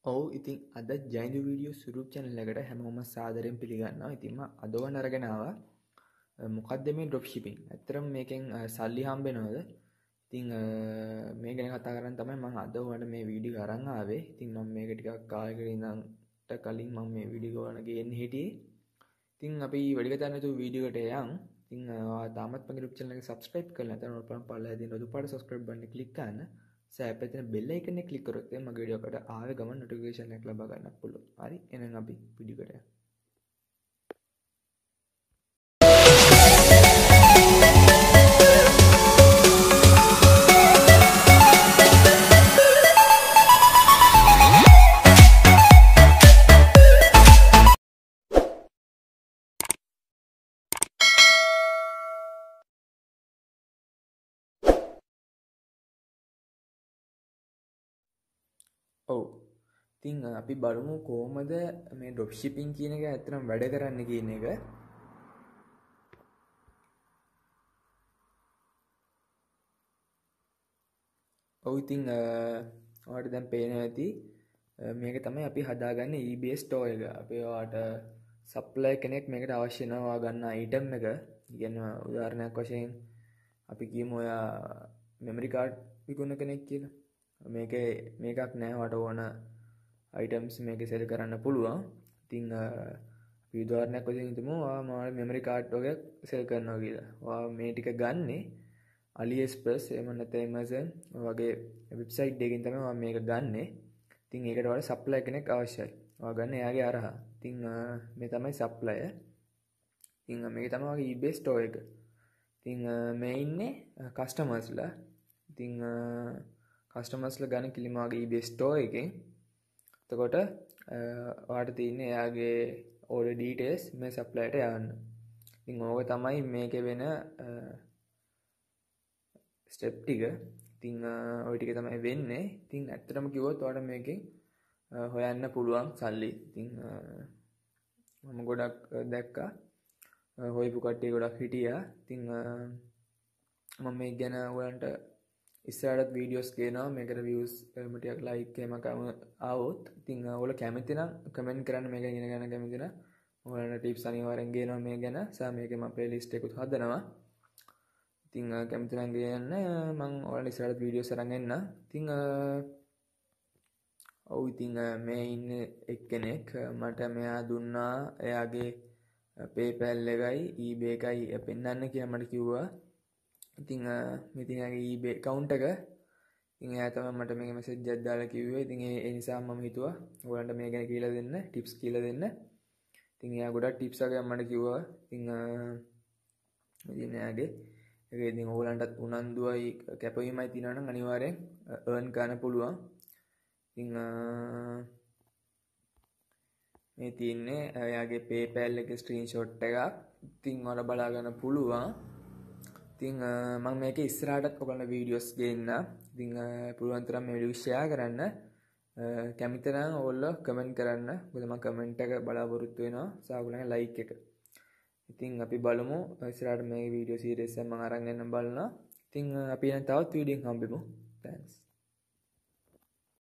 ඔව් ඉතින් අද ජයින්දු වීඩියෝස් YouTube channel එකට හැමෝම සාදරයෙන් පිළිගන්නවා. ඉතින් මම අද ඔන්න අරගෙන ආවා මොකක්ද මේ drop shipping. ඇත්තටම මේකෙන් සල්ලි හම්බ වෙනවද? ඉතින් මේ ගැන කතා කරන්න තමයි මම අද ඔයාලට මේ වීඩියෝ අරන් ආවේ. ඉතින් මම මේක ටිකක් කාලෙකට ඉඳන්ට කලින් මම මේ වීඩියෝ ඔයාලට ගේන්න හිටියේ. ඉතින් අපි වැඩි කතා නැතුව වීඩියෝ එකට යන්. ඉතින් ඔයා තාමත් මගේ YouTube channel එක subscribe කරලා නැත්නම් ඔයාලා පල්ලා හැදින රතු පාට subscribe button එක click කරන්න. සෑපැතින බෙල් එකන ක්ලික් කරොත් මගේ වීඩියෝ එකට ආවේ ගමන් නොටිෆිකේෂන් එකක් ලබා ගන්න පුළුවන්. හරි එහෙනම් අපි වීඩියෝ එකට යමු. ඔව් ඉතින් අපි බලමු කොහොමද මේ ඩ්‍රොප් ෂිපින් කියන එක ඇත්තටම වැඩ කරන්න කියන එක. ඔව් ඉතින් ඔයාලට දැන් පේනවා ඇති මේක තමයි අපි හදාගන්නේ eBay store එක. අපි ඔයාලට සප්ලයි කෙනෙක් මේකට අවශ්‍ය වෙනවා ගන්න item එක. කියන්නේ උදාහරණයක් වශයෙන් අපි කියමු ඔයා memory card විකුණන කෙනෙක් කියලා. මේකක් නෑ වට ඕන items මේකේ sell කරන්න පුළුවන්. ඉතින් අපි උදාහරණයක් වශයෙන් හිතමු ඔයා memory card එකක් sell කරනවා කියලා. ඔයා මේ ටික ගන්නේ AliExpress එහෙම නැත්නම් Amazon වගේ වෙබ්සයිට් එකකින් තමයි ඔයා මේක ගන්නෙ. ඉතින් ඒකට ඔයාලට සප්ලයර් කෙනෙක් අවශ්‍යයි. ඔයා ගන්න එයාගේ අරහා. ඉතින් මේ තමයි සප්ලයර්. ඉතින් මේක තමයි ඔයාගේ eBay store එක. ඉතින් මේ ඉන්නේ කස්ටමර්ස්ලා. ඉතින් කස්ටමර්ස්ලා ගන්න කිලිම වගේ eBay store එකෙන්. එතකොට ඔයාලට තියෙන්නේ එයාගේ order details මේ සප්ලයර්ට යවන්න. ඉතින් ඕක තමයි මේකේ වෙන ස්ටෙප් ටික. ඉතින් ওই ටික තමයි වෙන්නේ. ඉතින් ඇත්තටම කිව්වොත් ඔයාලට මේකෙන් හොයන්න පුළුවන් සල්ලි. ඉතින් මම ගොඩක් දැක්කා. හොයපු කට්ටිය ගොඩක් හිටියා. ඉතින් මම මේක ගැන ඔයාලන්ට ඉස්සරහට වීඩියෝස් ගේනවා. මේකට views ටිකක් like එහෙම ආවොත් ඉතින් ඔයාලා කැමති නම් කමෙන්ට් කරන්න මේක ඉගෙන ගන්න කැමති නම් ඔයාලට ටිප්ස් අනිවාර්යෙන් ගේනවා මේ ගැන. සහ මේකේ මම ප්ලේලිස්ට් එකකුත් හදනවා. ඉතින් කැමති නම් ගේන්න මම ඔයාලට ඉස්සරහට වීඩියෝස් අරන් එන්න. ඉතින් ඔව් ඉතින් මේ ඉන්නේ එක්කෙනෙක් මට මෙයා දුන්නා එයාගේ PayPal එකයි eBay එකයි පෙන්නන්න කියලා මට කිව්වා. ඉතින් මෙතින් එයාගේ eBay account එක ඉතින් එයා තමයි මට මේක message එකක් දාලා කිව්වේ. ඉතින් ඒ නිසා මම හිතුවා ඔයාලන්ට මේ ගැන කියලා දෙන්න, tips කියලා දෙන්න. ඉතින් එයා ගොඩක් tips එකක් මට කිව්වා. ඉතින් එයාගේ ඒක ඉතින් ඕගලන්ටත් උනන්දුවයි කැපවීමයි තියෙනවා නම් අනිවාර්යෙන් earn කරන්න පුළුවන්. ඉතින් මේ තියෙන්නේ එයාගේ PayPal එකේ screenshot එකක්. ඉතින් ඔයාලා බලා ගන්න පුළුවන්. ඉතින් මම මේකේ ඉස්සරහටත් ඔයගලන්ට වීඩියෝස් ගේන්න. ඉතින් පුළුවන් තරම් මේ වීඩියෝ share කරන්න. කැමති නම් ඔයගොල්ලෝ කමෙන්ට් කරන්න. මොකද මම කමෙන්ට් එක බලාපොරොත්තු වෙනවා. සහ ඔයගලන්ගේ like එක. ඉතින් අපි බලමු ඉස්සරහට මේ වීඩියෝ සීරීස් එක මම අරන් එන්න බලනවා. ඉතින් අපි දැන් තවත් වීඩියෝ එකක් හම්බෙමු. thanks